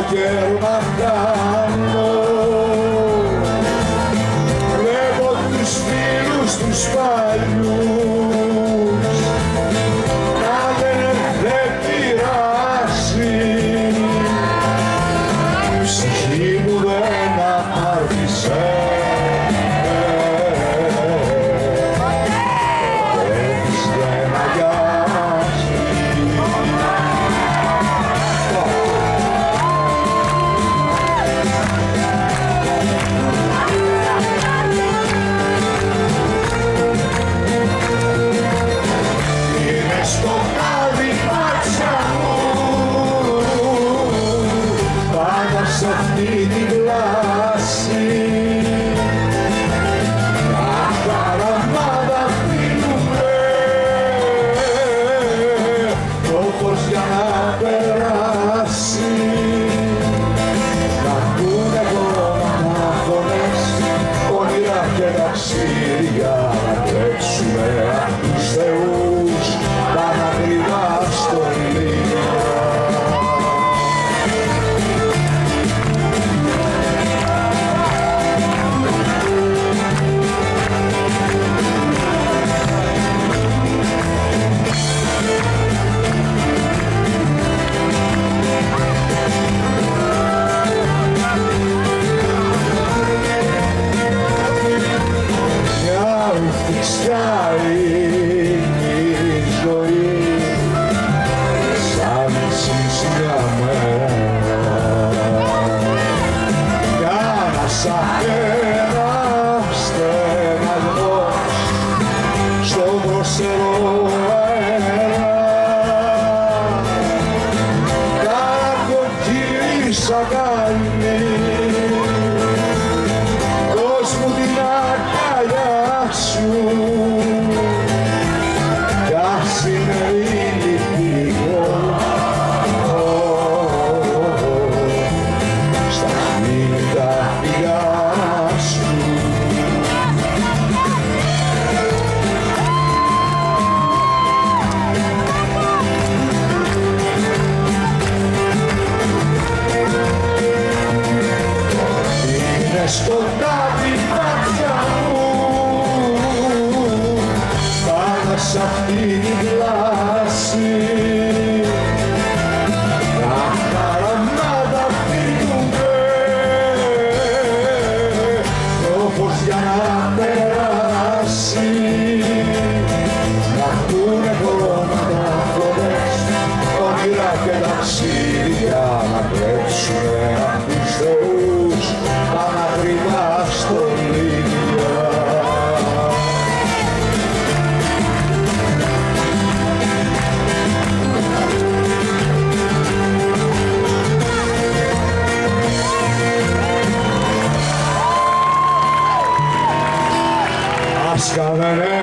καιρό να κάνω. Βλέπω τους φίλους τους παλιούς να δεν πειράσει, η ψυχή μου δεν απάρτησε. Σε αυτή τη κλάση τα χαραμάδα πίνουμε το φως για να περάσει. Να ακούνε κόμματα, φωνές, όνειρα και ταξίδια, να τρέξουμε απ' τους θεούς πάνω ακριβά στο ηλίγια. Φτιάει η ζωή σαν εσείς για μένα, για να σ' ένα στεναγμός στον δροσερό αέρα. Καρακοκύρισα κάνει δώσ' μου την αγκαλιά σου, κι ας είναι ηλικίο στα χμήλια φιλιά σου. Είναι σκοτάδι μάτια μου πάνω σ' αυτή τη κλάση, τα χαραμάδα πίνουμε το φως για να περάσει. Να ακούνε κόμματα, φωνές, όνειρα και ταξίδια, να κλέψουνε απ' τους θεούς πάνω ακριβά στο ηλίγια. Ας κάνανε